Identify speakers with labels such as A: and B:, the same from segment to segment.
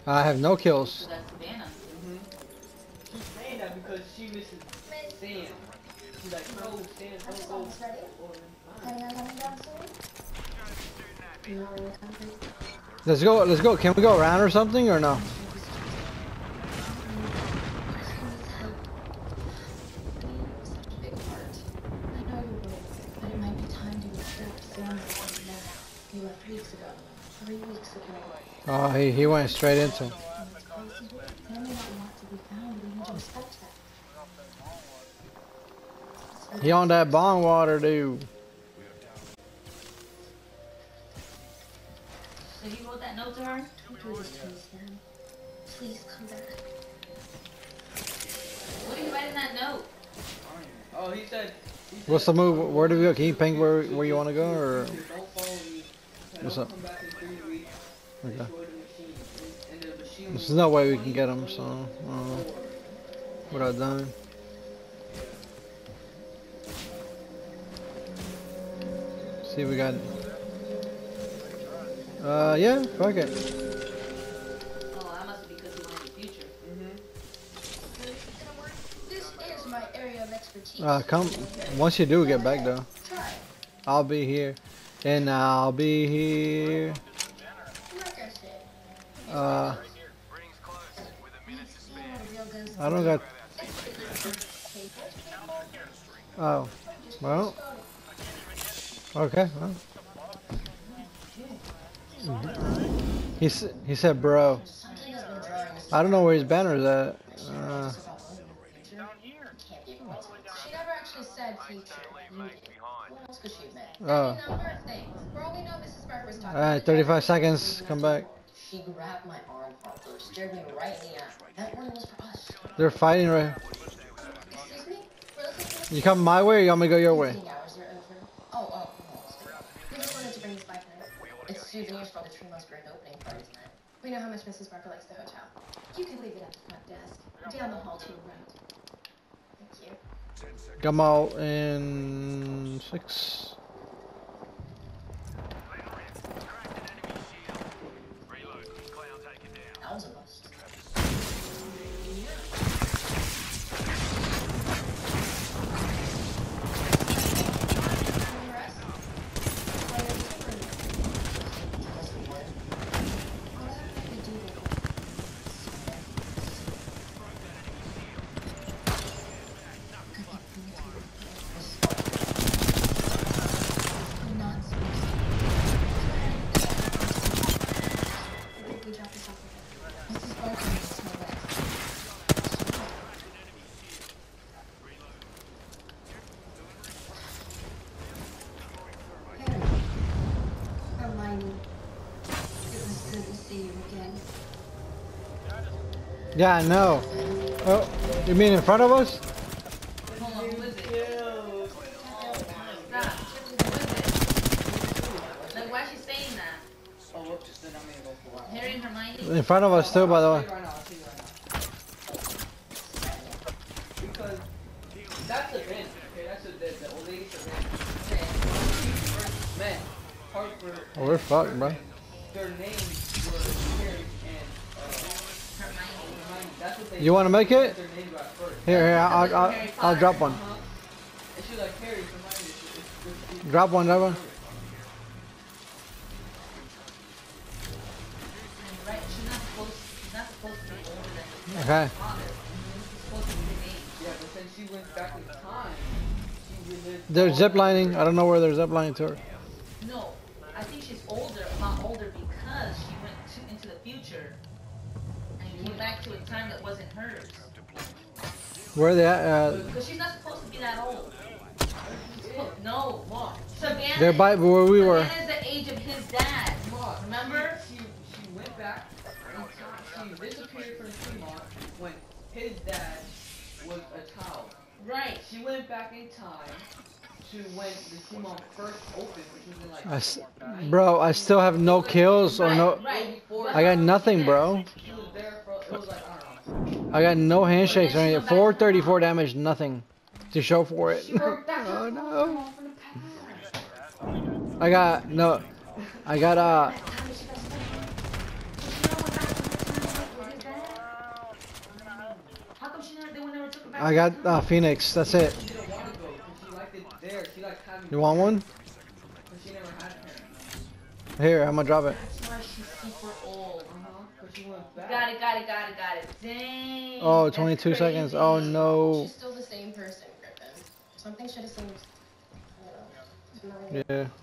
A: I have no kills.
B: So that's Savannah.
C: She's saying that because she misses Sam. She's like, no, Sam, don't go.
A: Let's go. Let's go. Can we go around or something or no? Oh, he went straight into him. He on that bong water, dude.
B: So he wrote that note to her?
D: Please come back.
B: What did he write in that note?
C: Oh, he said.
A: What's the move? Where do we go? Can you ping where you want to go, or
C: Don't follow me.
A: what's up?
C: Come back in 3 weeks.
A: Okay.
C: Destroy the machine. And the machine
A: There's no way we can get him. So what I've done. See, we got. Yeah, fuck it.
B: Oh, that must be because he went in the future.
D: This is my area of expertise.
A: Come. Once you do get back though,
D: Try.
A: I'll be here, and I'll be here.
D: Like I said.
A: I don't got. Oh, well. Okay. Well. He said, bro. I don't know where his banner's at.
D: She never actually said future. What else could she have meant?
A: Oh.
D: A number of things. For all we know, Mrs. Parker was talking
A: Alright, 35 seconds. Come back.
D: She grabbed my arm, Harper, stared me right in the eye. That one was for us.
A: They're fighting right.
D: Excuse me? We're looking for
A: You come my way or you want me to go your way?
D: 15 hours are over. Oh. We just wanted to bring this by tonight. It's souvenirs for the Tremont grand opening party tonight. We know how much Mrs. Parker likes the hotel. You can leave it at the front desk. Down the hall to your right. Thank you.
A: Come out in 6.
D: That was a bust.
A: Yeah, I know. Oh, you mean in front of us?
B: Hold on, who is it? Stop. Who is it? Like, why is she saying that?
C: Oh, look, just then I'm gonna go for a while.
B: Harry and Hermione?
A: In front of us too, by the way.
C: I'll see you right now. Because that's a vent. Okay, that's the old lady's a vent. Man, Harper.
A: Oh, we're fucked, bro.
C: Their names were Harry and Hermione. That's what they.
A: You want to make it?
C: Their names got first.
A: Here, I'll drop one.
C: And she's like Harry, Hermione.
A: Drop one, drop one.
B: Right, she's not supposed to be older than her
A: Okay.
B: father. She's supposed to be his age.
C: Yeah, but then she went back in time. She relived.
A: They're ziplining. I don't know where they're ziplining to her.
B: No, I think she's older, a lot older because she went into the future and came back to a time that wasn't hers.
A: Where are they at?
B: Because she's not supposed to be that old. No, look. Savannah,
A: They're by where we were.
B: Savannah's the age of his dad. Remember?
C: She went back in time. She disappeared from Tremont when his dad was a child.
B: Right.
C: She went back in time to when the Tremont first opened, which was in like.
A: Bro, I still have no kills or no.
B: Right.
A: I got nothing, bro.
C: She was there for. It was like I don't know.
A: I got no handshakes or anything. 434 damage, nothing to show for it. Oh no. I got no. I got
B: we never took her back.
A: I got Phoenix. That's it.
C: She didn't want to go because she liked it there. She liked having.
A: You want one?
C: But she never had parents.
A: Here, I'm gonna drop it.
B: That's why she's super old.
C: But she went back.
B: Got it. Dang.
A: Oh,
B: that's
A: 22 seconds. Oh
B: crazy.
A: no.
D: She's still the same person, Griffin. Something should have seemed, you know,
A: Yeah.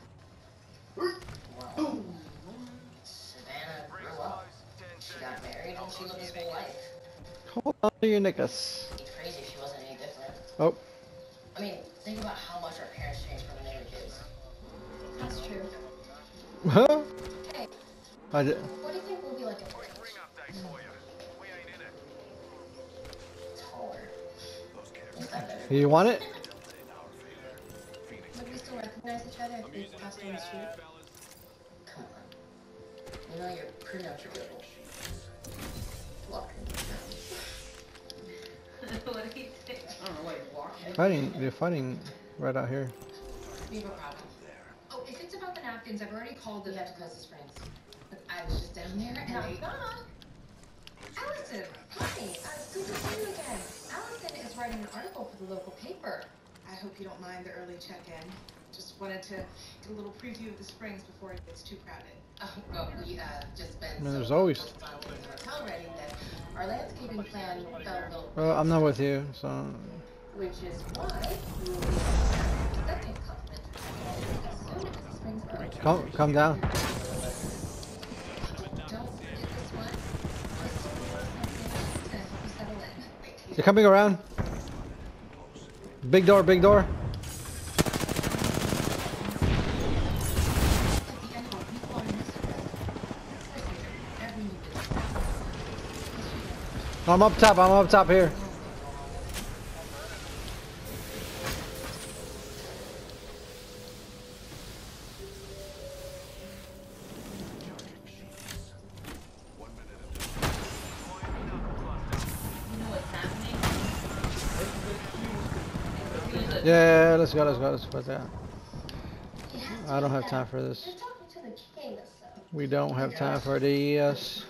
D: Savannah grew up. She got married and she lived his whole life.
A: Hold on to your knickers.
D: It'd be crazy if she wasn't any different.
A: Oh.
D: I mean, think about how much our parents changed from when they were kids. That's true.
A: Huh?
D: Hey,
A: I did.
D: what do you think we'll be like at our age? Taller. Is that better?
A: You want it?
D: Would we still recognize each other if we passed on the street? Come on. You know you're pretty much a rebel. Walk.
B: What do you think?
C: I don't know, like walking.
A: Fighting. They're fighting right out here.
D: We have a problem. Oh, if it's about the napkins, I've already called the. We have to close the springs. But I was just down there and Allison, hey, good to see you again. Allison is writing an article for the local paper.
E: I hope you don't mind the early check-in. Just wanted to get a little preview of the springs before it gets too crowded.
D: Oh, well, we just been
A: Man, there's
D: so
A: always-
D: focused on getting the hotel ready that our landscaping plan fell a little.
A: Well, I'm not with you, so.
D: Which is why we will be accepting complimentary as soon as the springs are open.
A: Come down.
D: Don't forget this one. This will be something to help you settle in.
A: They're coming around. Big door, big door.
D: At the end of a week-long mistress, every new business.
A: I'm up top here.
B: You know what's happening?
A: Yeah, let's go. Yeah. I don't have time for this.
D: You're talking to the king, so.
A: We don't have time for this.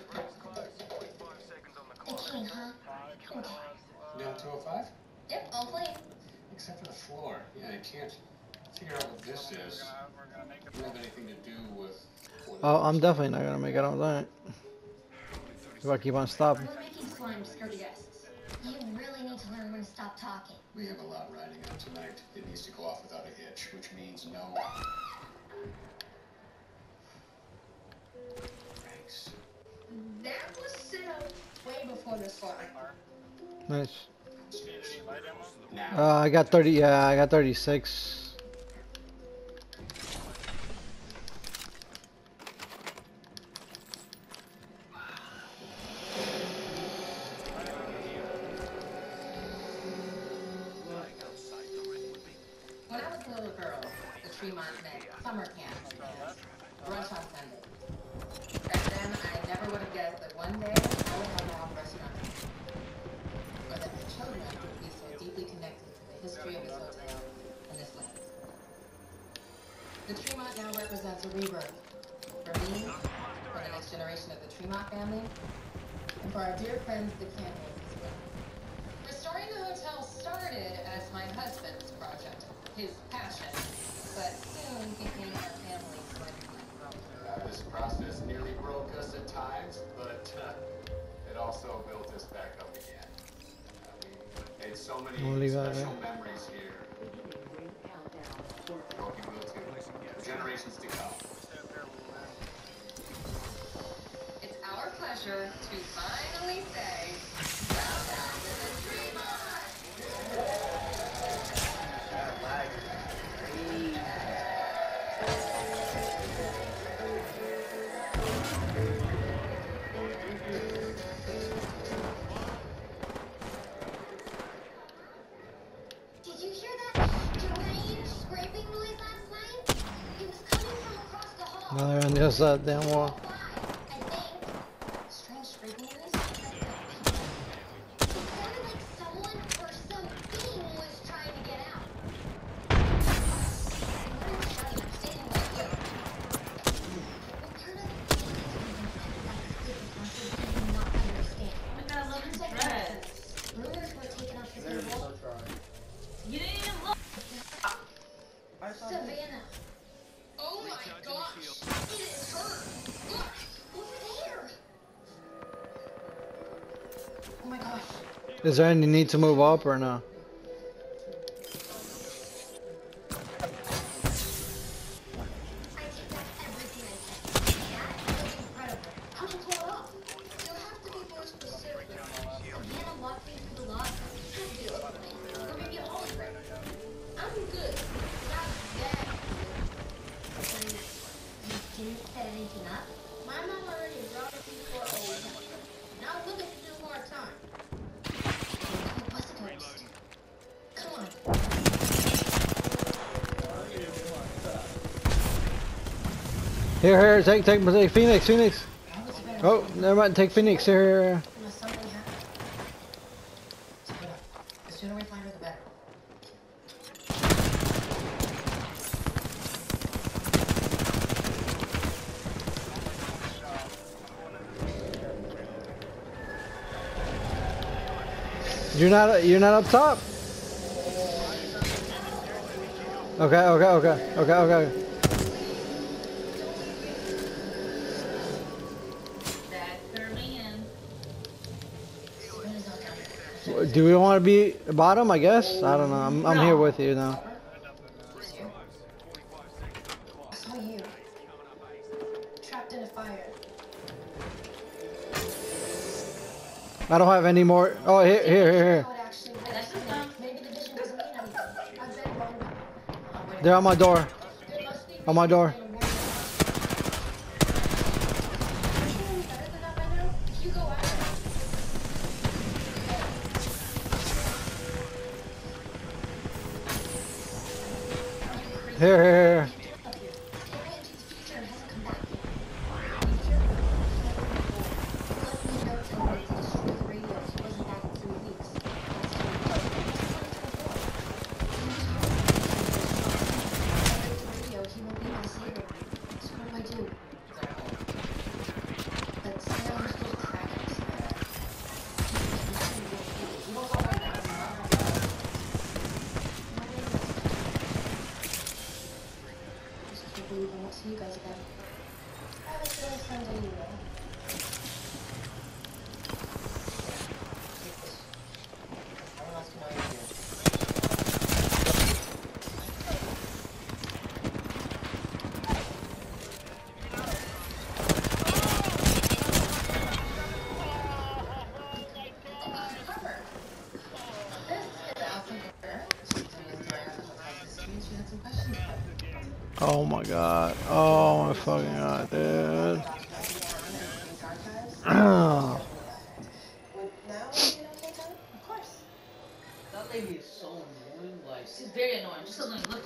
D: The king, huh? Okay.
F: Down 205?
D: Yep, all clean.
F: Except for the floor. Yeah, I can't figure out what this is. Doesn't have anything to do with what
A: Oh, I'm definitely not gonna make it on that. If I keep on stopping.
D: We're making slime to scare the guests. You really need to learn when to stop talking.
F: we have a lot riding on tonight. It needs to go off without a hitch, which means no. Thanks.
D: That was set up way before the slime.
A: Nice.
F: Now,
A: I got 30. Yeah, I got 36.
D: When I was a little girl, the Tremont meant summer camp and brunch on Sunday. Back then, I never would have guessed that one day I would have my own restaurant. Or that my children would be so deeply connected to the history of this hotel and this land. The Tremont now represents a rebirth. For me, for the next generation of the Tremont family, and for our dear friends, the Cantons as well. Restoring the hotel started as my husband's project, his passion, but soon became our family's lifeline.
F: this process nearly broke us at times, but it also built us back up again. We made so many
A: We'll leave that
F: special
A: there.
F: memories here. Hope you will too. For generations to come.
D: It's our pleasure to finally say, welcome to the Tremont! Did you hear that strange scraping noise last night? It was coming from across the hall.
A: No, they're on the other side of the damn wall.
D: I think. Strange scraping noise? It sounded like someone or something was trying to get out. What is that? Standing right here. What part of the do you not understand?
B: Oh my god, I love his
D: Sounds like
B: dress.
D: rumors were taken off
A: Is there any need to move up or no?
D: I take back everything I said. That was incredible. How'd you pull it off? You'll have to be more specific. Again, unlock me through the lock. Have to or maybe a hologram. I'm good. Not that good. You didn't set anything up? My mom already brought us before old time. Now look at you do more time. It was a ghost. Come on.
A: Here, take Phoenix. Oh, never mind, take Phoenix, here.
D: Unless something happened. Split up. The sooner we find her, the better.
A: You're not up top? Okay.
B: That's her man.
D: Sabrina's not down there.
A: Do we want to be bottom, I guess? I don't know. I'm here with you now.
D: Who's here? I saw you. Trapped in a fire.
A: I don't have any more. Oh, here.
D: How it actually works.
B: That's just fine.
D: Maybe the vision doesn't mean anything. I've been wrong.
A: They're on my door.
D: There must be
A: On my door.
D: better than that by now? If you go out.
A: Here.
D: See you guys again. I have a feeling someday you will. Everyone else can know you're here. Harper. This is Alpha Girl. She's doing the house. She had some questions about you.
A: Oh my god. Oh my fucking god, dude.
C: Now would be an okay time?
B: Of course.
C: That lady is so annoying. Like,
B: She's very annoying. Just doesn't look.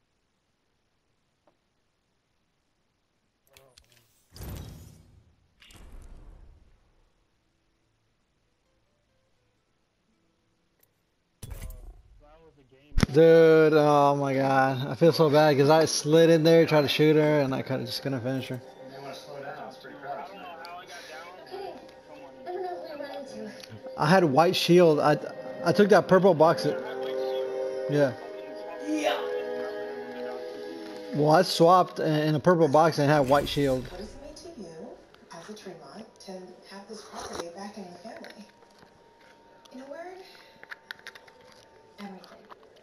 A: Dude, oh my god. I feel so bad because I slid in there, tried to shoot her, and I just couldn't finish her.
F: You may want to slow down. It's pretty crowded tonight.
D: Okay. Never know who we run into.
A: I had white shield. I took that purple box. Yeah.
C: yeah.
A: Well, I swapped in a purple box and had white shield.
E: What does it mean to you, as a Tremont, to have this property back in your family? In a word,
D: Everything.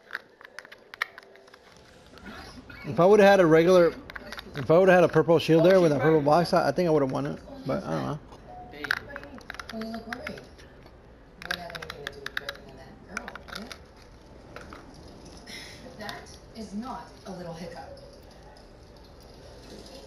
A: If I would have had a purple shield there with a purple box, I think I would have won it. But I don't know.
C: Babe,
E: well, you look worried. Wouldn't have anything to do with breaking in that girl, would it? That is not a little hiccup.